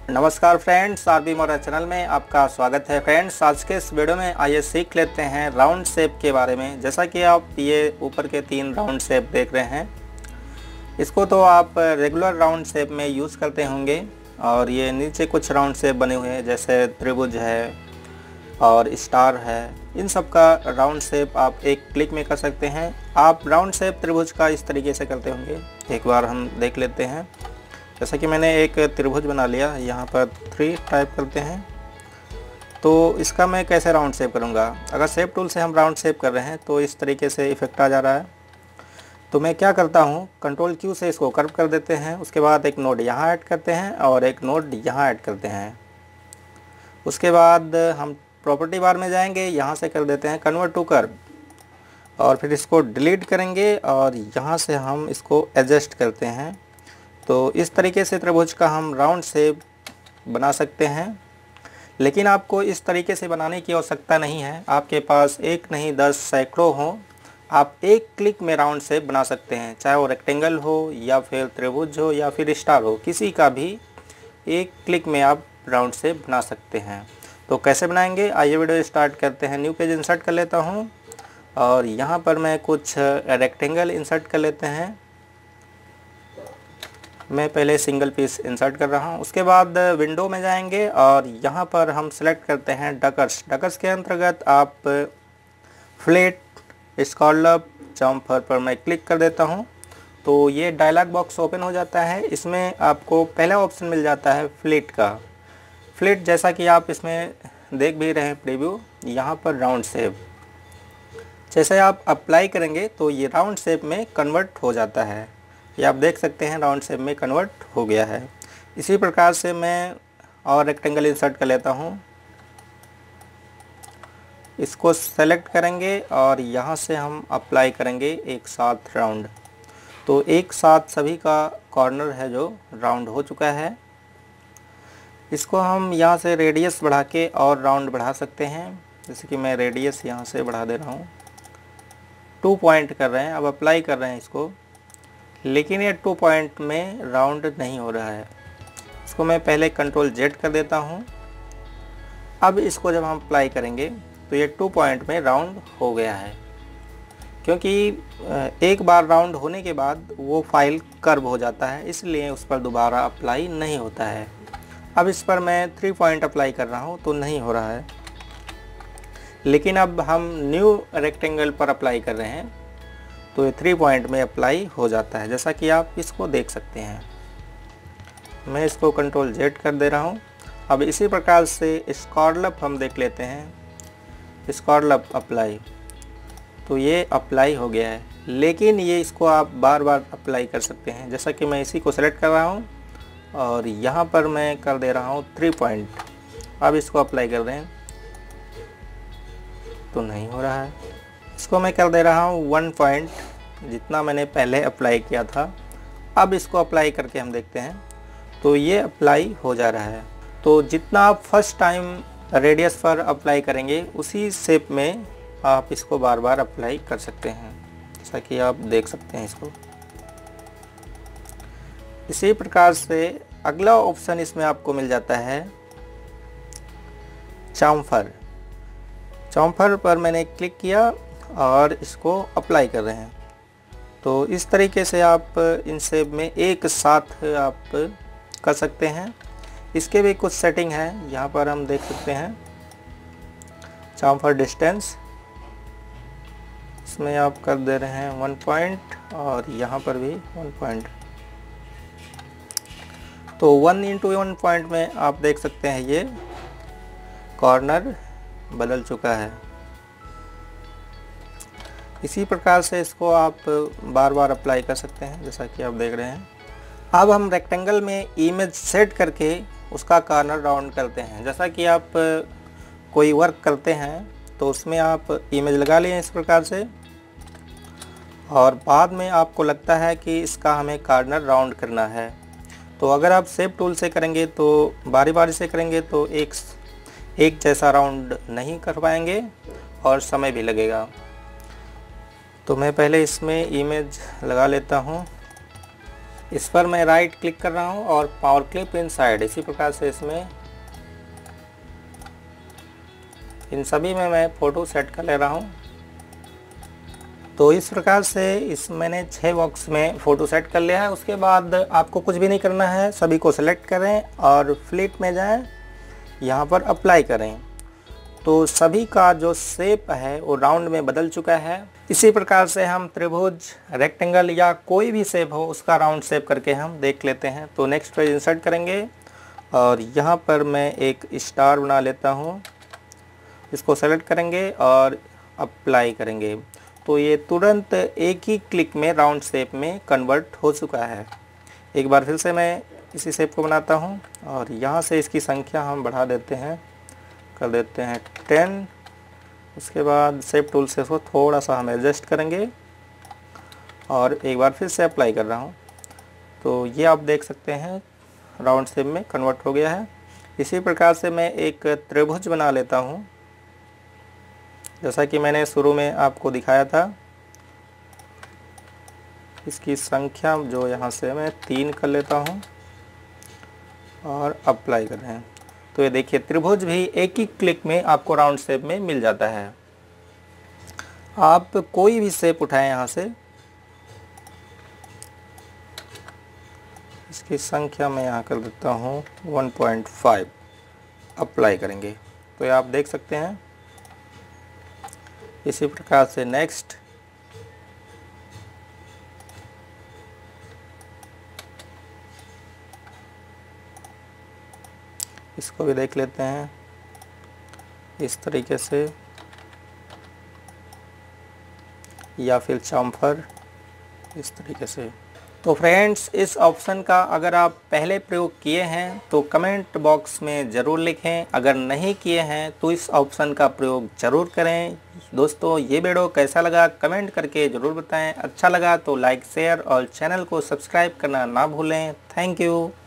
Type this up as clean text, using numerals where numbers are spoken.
नमस्कार friends, RB मोरा channel में आपका स्वागत है। फ्रेंड्स, आज के इस वीडियो में आइए सीख लेते हैं राउंड शेप के बारे में। जैसा कि आप ये ऊपर के 3 राउंड शेप देख रहे हैं, इसको तो आप रेगुलर राउंड शेप में यूज़ करते होंगे। और ये नीचे कुछ राउंड शेप बने हुए हैं, जैसे त्रिभुज है और स्टार है। इन सब का राउंड शेप आप एक क्लिक में कर सकते हैं। आप राउंड शेप त्रिभुज का इस तरीके से करते होंगे। एक बार हम देख लेते हैं। जैसा कि मैंने एक त्रिभुज बना लिया, यहाँ पर 3 टाइप करते हैं। तो इसका मैं कैसे राउंड शेप करूँगा? अगर शेप टूल से हम राउंड शेप कर रहे हैं तो इस तरीके से इफेक्ट आ जा रहा है। तो मैं क्या करता हूँ, कंट्रोल Q से इसको कर्व कर देते हैं। उसके बाद एक नोड यहाँ ऐड करते हैं और एक नोड यहाँ ऐड करते हैं। उसके बाद हम प्रॉपर्टी बार में जाएंगे, यहाँ से कर देते हैं कन्वर्ट टू कर्व और फिर इसको डिलीट करेंगे और यहाँ से हम इसको एडजस्ट करते हैं। तो इस तरीके से त्रिभुज का हम राउंड शेप बना सकते हैं। लेकिन आपको इस तरीके से बनाने की आवश्यकता नहीं है। आपके पास एक नहीं 10 सैकड़ों हो, आप एक क्लिक में राउंड शेप बना सकते हैं। चाहे वो रेक्टेंगल हो या फिर त्रिभुज हो या फिर स्टार हो, किसी का भी एक क्लिक में आप राउंड शेप बना सकते हैं। तो कैसे बनाएंगे, आइए वीडियो स्टार्ट करते हैं। न्यू पेज इंसर्ट कर लेता हूँ और यहाँ पर मैं कुछ रेक्टेंगल इंसर्ट कर लेते हैं। मैं पहले सिंगल पीस इंसर्ट कर रहा हूँ। उसके बाद विंडो में जाएंगे और यहाँ पर हम सेलेक्ट करते हैं डकर्स। डकर्स के अंतर्गत आप फ्लैट, स्कॉलप, चॉम्फर पर मैं क्लिक कर देता हूँ। तो ये डायलॉग बॉक्स ओपन हो जाता है। इसमें आपको पहला ऑप्शन मिल जाता है फ्लैट का। फ्लैट जैसा कि आप इसमें देख भी रहे हैं प्रीव्यू, यहाँ पर राउंड शेप जैसे आप अप्लाई करेंगे तो ये राउंड शेप में कन्वर्ट हो जाता है। ये आप देख सकते हैं राउंड शेप में कन्वर्ट हो गया है। इसी प्रकार से मैं और रेक्टेंगल इंसर्ट कर लेता हूँ। इसको सेलेक्ट करेंगे और यहाँ से हम अप्लाई करेंगे एक साथ राउंड। तो एक साथ सभी का कॉर्नर है जो राउंड हो चुका है। इसको हम यहाँ से रेडियस बढ़ा के और राउंड बढ़ा सकते हैं। जैसे कि मैं रेडियस यहाँ से बढ़ा दे रहा हूँ। 2 पॉइंट कर रहे हैं, अब अप्लाई कर रहे हैं इसको, लेकिन ये 2 पॉइंट में राउंड नहीं हो रहा है। इसको मैं पहले कंट्रोल Z कर देता हूँ। अब इसको जब हम अप्लाई करेंगे तो ये 2 पॉइंट में राउंड हो गया है, क्योंकि एक बार राउंड होने के बाद वो फाइल कर्व हो जाता है, इसलिए उस पर दोबारा अप्लाई नहीं होता है। अब इस पर मैं 3 पॉइंट अप्लाई कर रहा हूँ तो नहीं हो रहा है। लेकिन अब हम न्यू रेक्टेंगल पर अप्लाई कर रहे हैं तो ये 3 पॉइंट में अप्लाई हो जाता है, जैसा कि आप इसको देख सकते हैं। मैं इसको कंट्रोल Z कर दे रहा हूँ। अब इसी प्रकार से स्कॉलप हम देख लेते हैं। स्कॉलप अप्लाई, तो ये अप्लाई हो गया है, लेकिन ये इसको आप बार बार अप्लाई कर सकते हैं। जैसा कि मैं इसी को सेलेक्ट कर रहा हूँ और यहाँ पर मैं कर दे रहा हूँ 3 पॉइंट। अब इसको अप्लाई कर रहे हैं तो नहीं हो रहा है। इसको मैं कर दे रहा हूँ 1 पॉइंट, जितना मैंने पहले अप्लाई किया था। अब इसको अप्लाई करके हम देखते हैं तो ये अप्लाई हो जा रहा है। तो जितना आप फर्स्ट टाइम रेडियस पर अप्लाई करेंगे, उसी शेप में आप इसको बार बार अप्लाई कर सकते हैं, जैसा कि आप देख सकते हैं इसको। इसी प्रकार से अगला ऑप्शन इसमें आपको मिल जाता है चॉम्फर। चॉम्फर पर मैंने क्लिक किया और इसको अप्लाई कर रहे हैं। तो इस तरीके से आप इन शेप में एक साथ आप कर सकते हैं। इसके भी कुछ सेटिंग है, यहाँ पर हम देख सकते हैं। चॉम्फर डिस्टेंस, इसमें आप कर दे रहे हैं 1 पॉइंट और यहाँ पर भी 1 पॉइंट। तो 1 × 1 पॉइंट में आप देख सकते हैं ये कॉर्नर बदल चुका है। इसी प्रकार से इसको आप बार बार अप्लाई कर सकते हैं, जैसा कि आप देख रहे हैं। अब हम रेक्टेंगल में इमेज सेट करके उसका कॉर्नर राउंड करते हैं। जैसा कि आप कोई वर्क करते हैं तो उसमें आप इमेज लगा लें इस प्रकार से, और बाद में आपको लगता है कि इसका हमें कॉर्नर राउंड करना है। तो अगर आप शेप टूल से करेंगे तो बारी बारी से करेंगे तो एक जैसा राउंड नहीं कर पाएंगे और समय भी लगेगा। तो मैं पहले इसमें इमेज लगा लेता हूँ इस पर मैं राइट क्लिक कर रहा हूँ और पावर क्लिप इनसाइड, इसी प्रकार से इसमें इन सभी में मैं फ़ोटो सेट कर ले रहा हूँ। तो इस प्रकार से मैंने 6 बॉक्स में फ़ोटो सेट कर लिया है। उसके बाद आपको कुछ भी नहीं करना है, सभी को सेलेक्ट करें और फ्लिट में जाएं, यहाँ पर अप्लाई करें। तो सभी का जो शेप है वो राउंड में बदल चुका है। इसी प्रकार से हम त्रिभुज, रेक्टेंगल या कोई भी शेप हो उसका राउंड शेप करके हम देख लेते हैं। तो नेक्स्ट पेज इंसर्ट करेंगे और यहाँ पर मैं एक स्टार बना लेता हूँ, इसको सेलेक्ट करेंगे और अप्लाई करेंगे। तो ये तुरंत एक ही क्लिक में राउंड शेप में कन्वर्ट हो चुका है। एक बार फिर से मैं इसी शेप को बनाता हूँ और यहाँ से इसकी संख्या हम बढ़ा देते हैं, कर देते हैं 10। उसके बाद शेप टूल से इसको थोड़ा सा हम एडजस्ट करेंगे और एक बार फिर से अप्लाई कर रहा हूँ। तो ये आप देख सकते हैं राउंड शेप में कन्वर्ट हो गया है। इसी प्रकार से मैं एक त्रिभुज बना लेता हूँ, जैसा कि मैंने शुरू में आपको दिखाया था। इसकी संख्या जो यहाँ से मैं 3 कर लेता हूँ और अप्लाई कर रहे हैं। तो ये देखिए त्रिभुज भी एक ही क्लिक में आपको राउंड शेप में मिल जाता है। आप कोई भी शेप उठाएं यहाँ से, इसकी संख्या मैं यहाँ कर देता हूँ 1.5, अप्लाई करेंगे। तो ये आप देख सकते हैं। इसी प्रकार से नेक्स्ट इसको भी देख लेते हैं इस तरीके से, या फिर चाम्फर इस तरीके से। तो फ्रेंड्स, इस ऑप्शन का अगर आप पहले प्रयोग किए हैं तो कमेंट बॉक्स में ज़रूर लिखें, अगर नहीं किए हैं तो इस ऑप्शन का प्रयोग ज़रूर करें। दोस्तों, ये वीडियो कैसा लगा कमेंट करके ज़रूर बताएं। अच्छा लगा तो लाइक, शेयर और चैनल को सब्सक्राइब करना ना भूलें। Thank you.